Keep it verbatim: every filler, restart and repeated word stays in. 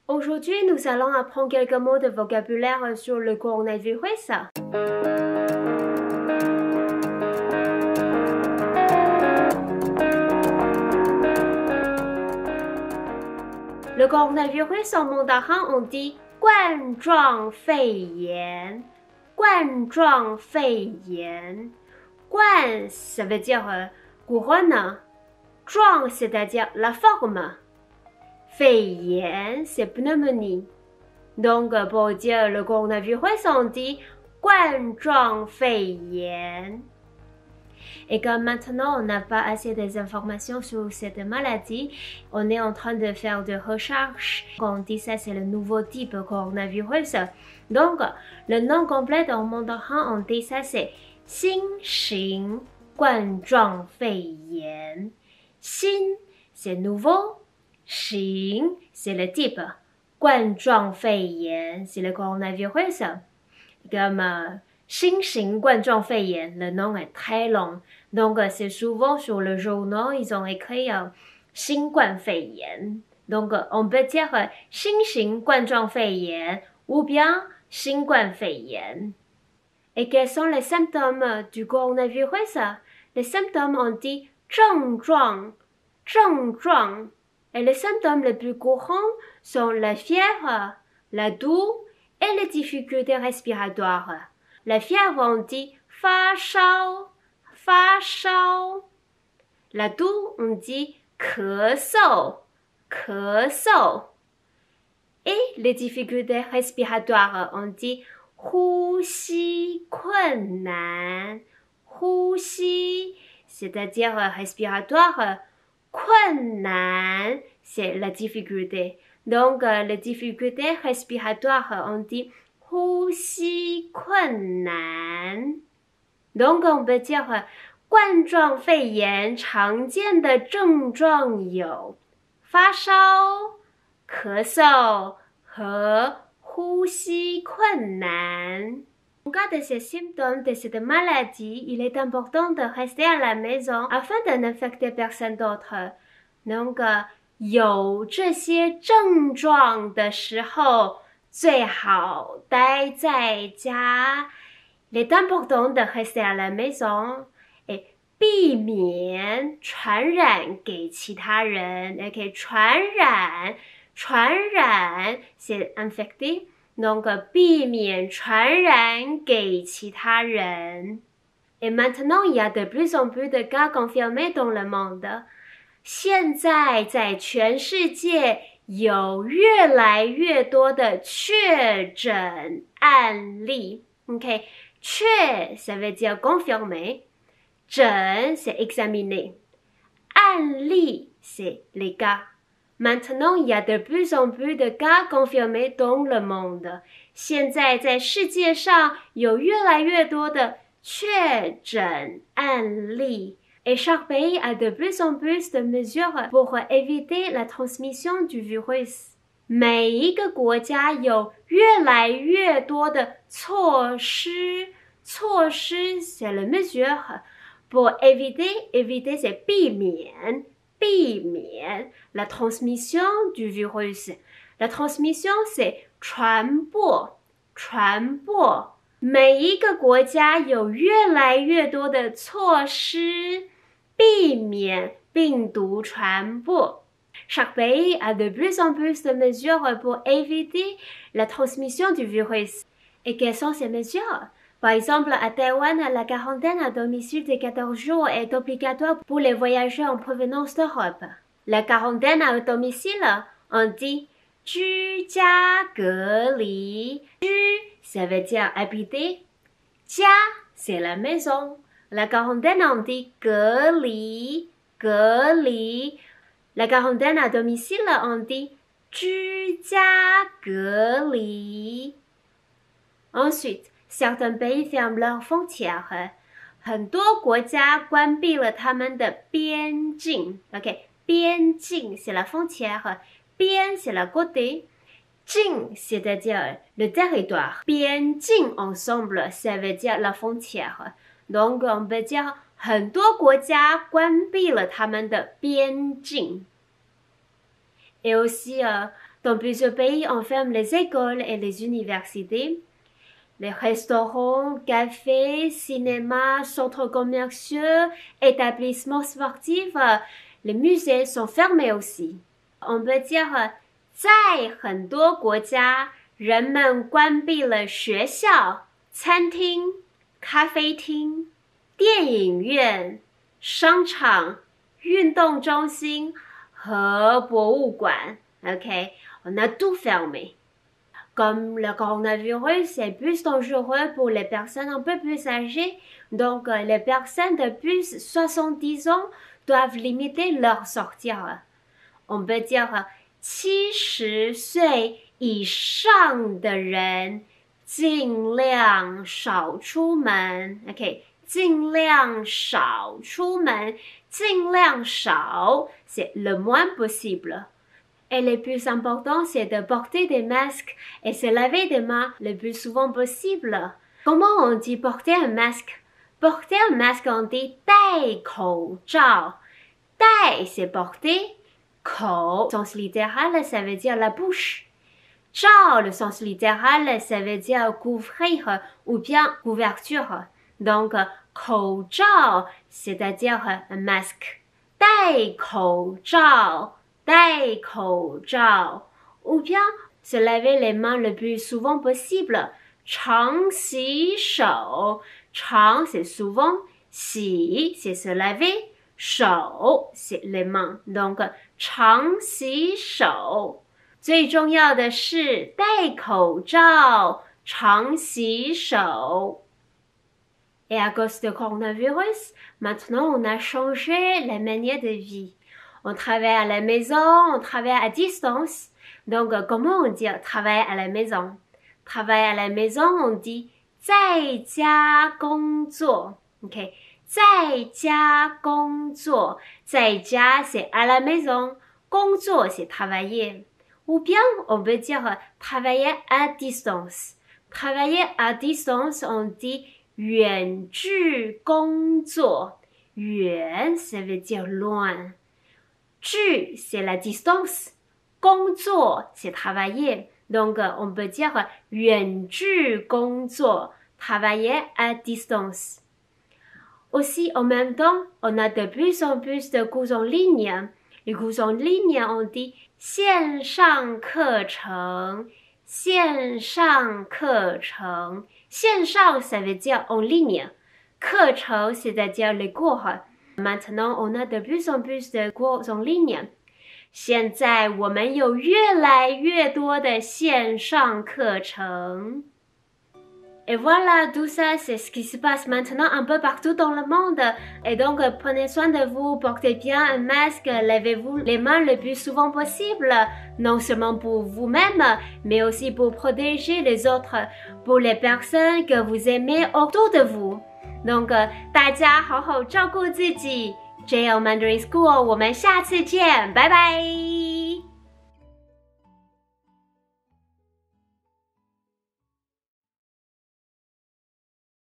Aujourd'hui, nous allons apprendre quelques mots de vocabulaire sur le coronavirus. Le coronavirus en mandarin, on dit 冠状肺炎. 冠状肺炎. 冠, ça veut dire euh, couronne. 状, c'est-à-dire la forme. 肺炎, c'est pneumonie. Donc, pour dire le coronavirus, on dit 冠状肺炎. Et comme maintenant, on n'a pas assez d'informations sur cette maladie, on est en train de faire des recherches. Quand on dit ça, c'est le nouveau type de coronavirus. Donc, le nom complet en mandarin, on dit ça, c'est 新型冠状肺炎. 新, c'est nouveau. 型, c'est le type. 冠状肺炎, c'est le coronavirus. Comme euh, 新型冠状肺炎, le nom est très long. Donc, c'est souvent sur le journal, ils ont écrit euh, 新冠肺炎. Donc, on peut dire euh, 新型冠状肺炎 ou bien 新冠肺炎. Et quels sont les symptômes du coronavirus? Les symptômes, on dit 症状, 症状. Et les symptômes les plus courants sont la fièvre, la toux et les difficultés respiratoires. La fièvre, on dit 发烧, 发烧. La toux, on dit 咳嗽, 咳嗽. Et les difficultés respiratoires, on dit 呼吸困难, 呼吸, c'est-à-dire respiratoire. 困难, c'est la difficulté. Donc, euh, les difficultés respiratoires, on dit 呼吸困难. Donc, on peut dire 冠状肺炎常见的症状有发烧、咳嗽和呼吸困难. En cas de ces symptômes de cette maladie, il est important de rester à la maison afin de n'infecter personne d'autre. Donc, 有这些症状的时候，最好待在家. Il est important de rester à la maison et 避免传染给其他人. OK, 传染，传染 c'est infecter. Donc, 避免传染给其他人. Et maintenant, il y a de plus en plus de cas confirmés dans le monde. 现在在全世界有越来越多的确诊案例. OK, 确 ça veut dire confirmer. 诊 c'est examiner. 案例 c'est les cas. Maintenant, il y a de plus en plus de cas confirmés dans le monde. 现在在世界上有越来越多的确诊案例. Et chaque pays a de plus en plus de mesures pour éviter la transmission du virus. 每一个国家有越来越多的措施。措施 c'est la mesure. Pour éviter, éviter c'est 避免。避免 la transmission du virus. La transmission, c'est 传播，传播。每一个国家有越来越多的措施避免病毒传播。Chaque pays a de plus en plus de mesures pour éviter la transmission du virus. Et quelles sont ces mesures? Par exemple, à Taïwan, la quarantaine à domicile de quatorze jours est obligatoire pour les voyageurs en provenance d'Europe. La quarantaine à domicile, on dit 居家隔离. 居 ça veut dire habiter. 家 c'est la maison. La quarantaine, on dit 隔离, 隔离. La quarantaine à domicile, on dit 居家隔离. Ensuite, certains pays ferment leurs frontières. 很多国家关闭了他们的边境。OK, 边境 c'est la frontière. 边 c'est la côté. 境 c'est-à-dire le territoire. 边境 ensemble, ça veut dire la frontière. Donc, on peut dire 很多国家关闭了他们的边境。Et aussi, euh, Dans plusieurs pays, on ferme les écoles et les universités. Les restaurants, cafés, cinémas, centres commerciaux, établissements sportifs, les musées sont fermés aussi. On peut dire, 在很多国家，人们关闭了学校、餐厅、咖啡厅、电影院、商场、运动中心和博物馆。OK, on a tout fermé. Comme le coronavirus est plus dangereux pour les personnes un peu plus âgées, donc les personnes de plus de soixante-dix ans doivent limiter leur sortie. On peut dire 七十岁以上的人尽量少出门 OK 尽量少出门尽量少 c'est le moins possible et le plus important c'est de porter des masques et se laver les mains le plus souvent possible. Comment on dit porter un masque? Porter un masque on dit 戴口罩戴 c'est porter口, sens littéral, ça veut dire la bouche. Zhao, le sens littéral, ça veut dire couvrir ou bien couverture. Donc, 口罩, c'est-à-dire un masque. 戴口罩戴口罩 ou bien se laver les mains le plus souvent possible. 常洗手常 c'est souvent, 洗 c'est se laver, 手 c'est les mains. Donc, 常洗手最重要的是戴口罩常洗手 Et à cause du coronavirus, maintenant on a changé la manière de vie. On travaille à la maison, on travaille à distance. Donc, comment on dit travailler à la maison? Travailler à la maison, on dit 在家工作 OK 在家工作在家 c'est à la maison 工作 c'est travailler ou bien on peut dire travailler à distance travailler à distance on dit 远距工作远 ça veut dire loin 距 c'est la distance 工作 c'est travailler donc on peut dire 远距工作 travailler à distance. Aussi, en même temps, on a de plus en plus de cours en ligne. Les cours en ligne, on dit 线上课程线上课程线上 ça veut dire en ligne. 课程 c'est-à-dire les cours. Maintenant, on a de plus en plus de cours en ligne. 现在我们有越来越多的线上课程。Et voilà, tout ça, c'est ce qui se passe maintenant un peu partout dans le monde. Et donc, prenez soin de vous, portez bien un masque, lavez-vous les mains le plus souvent possible, non seulement pour vous-même, mais aussi pour protéger les autres, pour les personnes que vous aimez autour de vous. Donc, 大家好好照顾自己。J L Mandarin School， 我们下次见，拜拜。